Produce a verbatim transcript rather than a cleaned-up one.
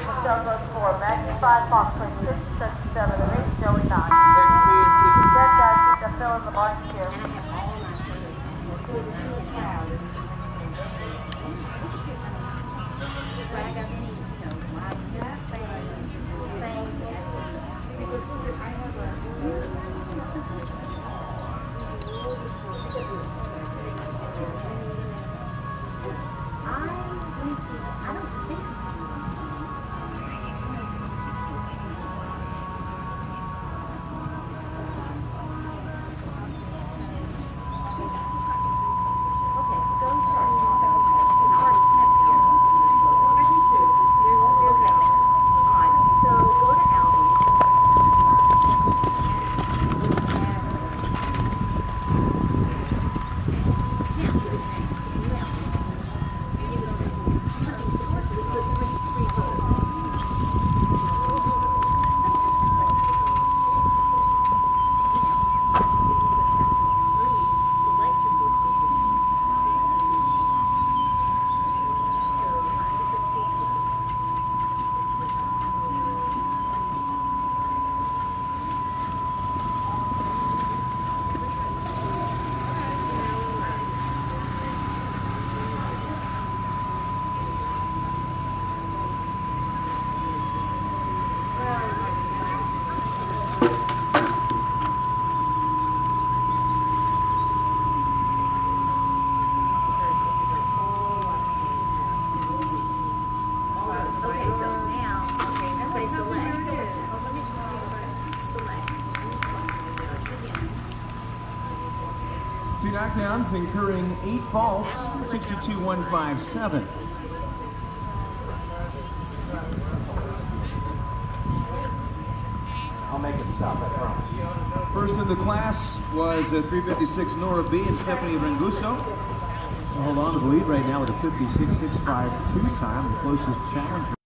Michelle goes four. Maggie five. Fox plays six. Stretch seven and eight. Joey nine. Red guys that fill in the marching here. Two knockdowns, incurring eight faults, sixty-two one fifty-seven. I'll make it stop, I promise. First in the class was uh, three fifty-six Nora B and Stephanie Ranguso. So hold on to the lead right now with a fifty-six six fifty-two time, the closest challenger.